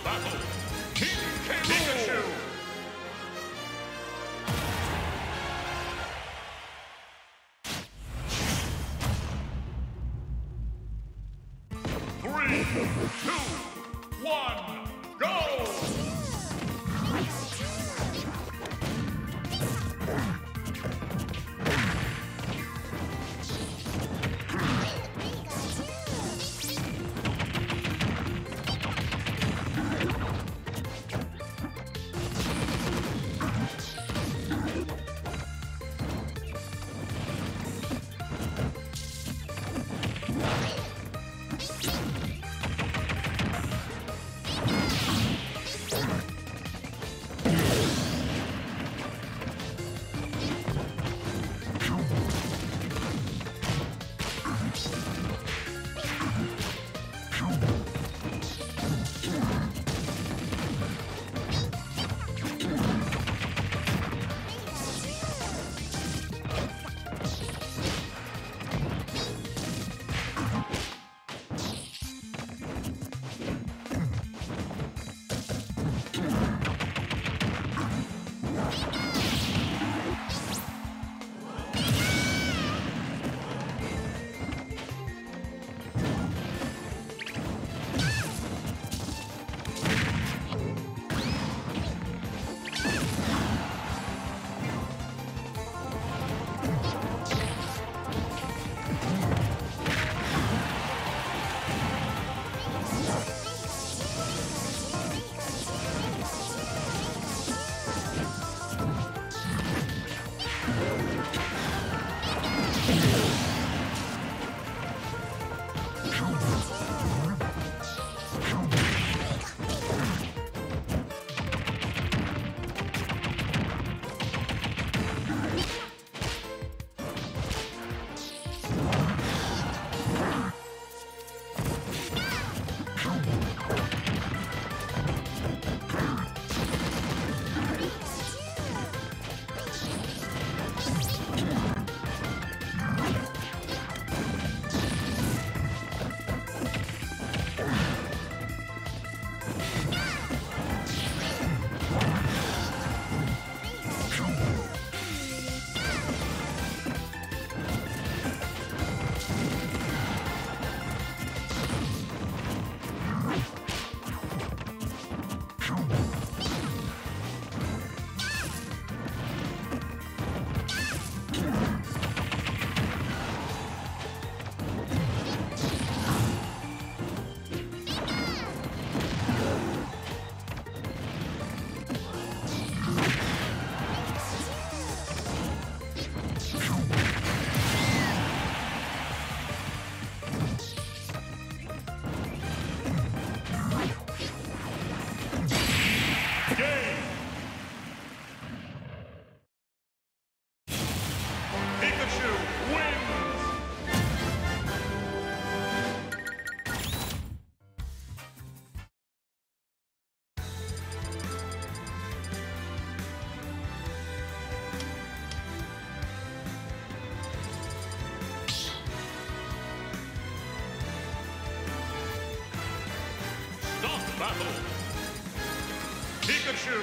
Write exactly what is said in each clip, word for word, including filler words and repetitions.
battle. Pikachu! Three, two, one, go! Pikachu wins! Stop battle! Pikachu!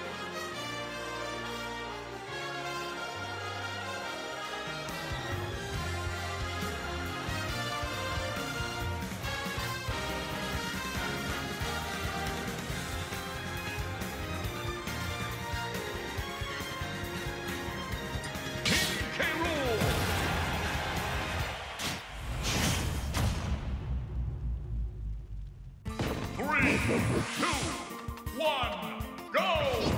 Three, two, one, go!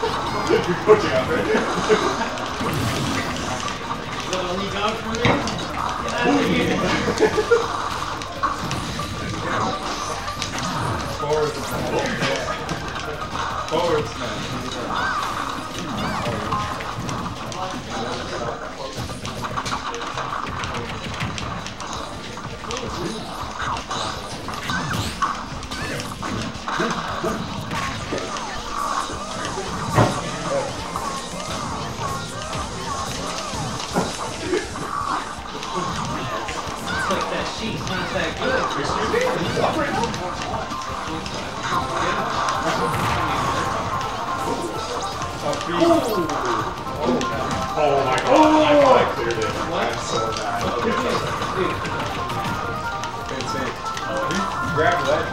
You're coaching out right here. Is that all you got for me? Forward smash. Forward smash. She's not that good. Excuse me? Can you stop right now? Oh my god, I thought I cleared it. I'm so bad. Insane. Oh, he grabbed that.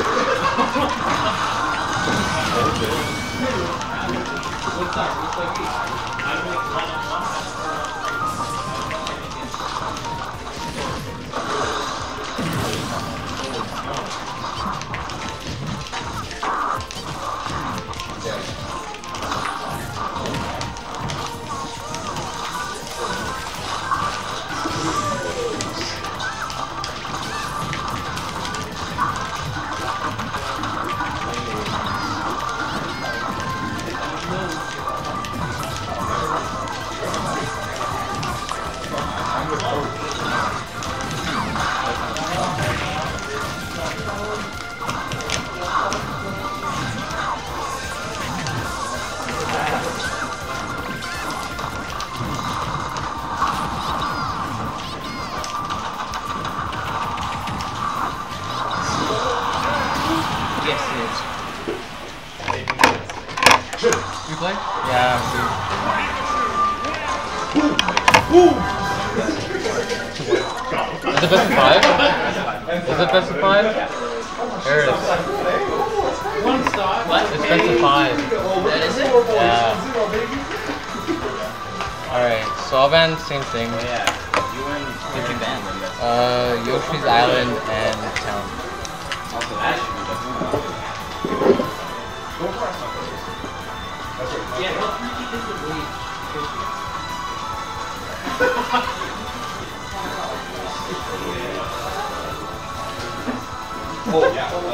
What's up? What's like me? I'm like one on one. You play? Yeah, Is it best of five? Is it best of five? There it is. One star. What? It's best of five. That is it? Yeah. Alright, so I'll ban the same thing. Oh, yeah. You win. What you ban? Uh, Yoshi's Island and Town. Also, that should be definitely. Yeah, what three different ways? Oh, yeah. Uh,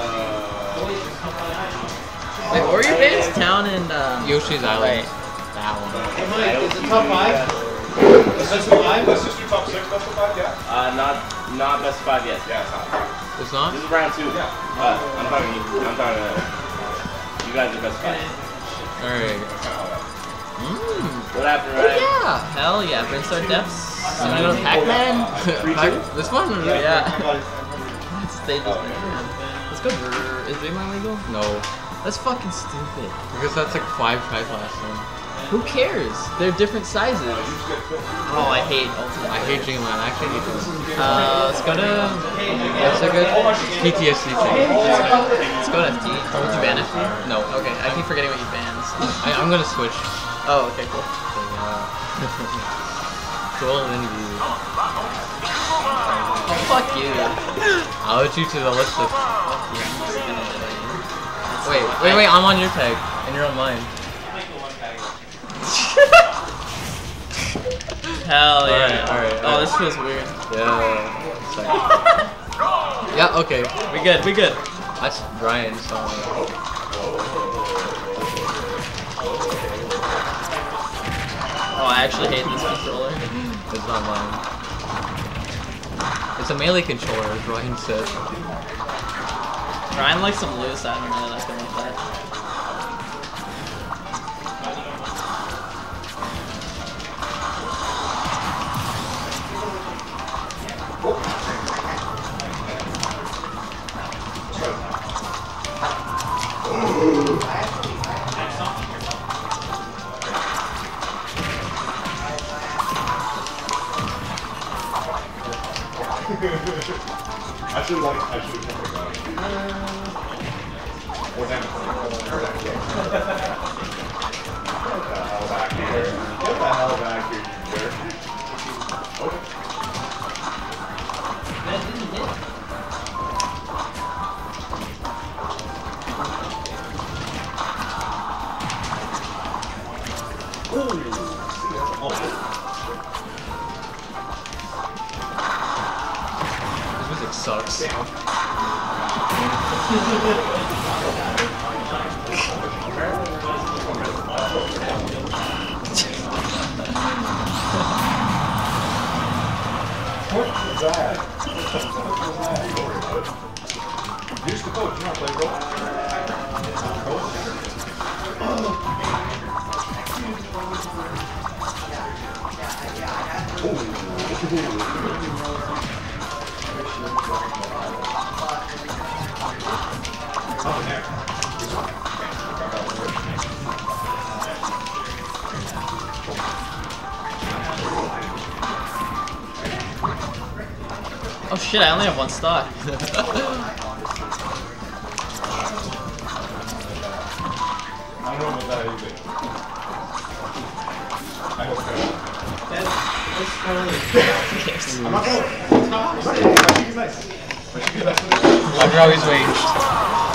Wait, what were your bands? Town and um, Yoshi's Island. Right. That one. Hey Mike, is it top five? Let's just do five. Let's just do top six. Best of five, yeah. uh, not, not best of five yet. Yeah, it's not. It's not? This is round two. Yeah. Uh, I'm talking to you. I'm talking to you guys are best of five. Alright. mm. What happened, Oh right? yeah, hell yeah, Prince Star Depths. You wanna go to Pac-Man? Pac- this one? Yeah. Stage is Let's go. Brr. Is Big Man legal? No. That's fucking stupid. Because that's like five tries last time. Who cares? They're different sizes. Oh, I hate Ultimate. I hate Dreamland. I actually hate Dreamland. Uh, let's go to. What's a good P T S D thing? Let's go to F T. Would you ban F T? No. Okay, I keep forgetting what you bans. I, I'm gonna switch. Oh, okay, cool. Cool and you. Oh, fuck you. I'll let you to the list of. Wait, wait, wait, I'm on your tag, and you're on mine. Hell yeah. Alright, alright. Oh, this feels weird. Yeah. Yeah, okay. We good, we good. That's Brian's song. Oh, I actually hate this controller. It's not mine. It's a melee controller, as Ryan said. Ryan likes them loose, I don't really like them like that. I should like. I should have kept it going. Or damn it. Get the hell back here. Get the hell back here, you jerk. Okay. That didn't hit. Ooh. See, that's oh. sucks. What was that? What was that? Don't worry about it. Use the coach, you want to play role? Oh shit, I only have one stock. I don't know about that either. I hope so. I'm not going. I think he's nice. I've always raged.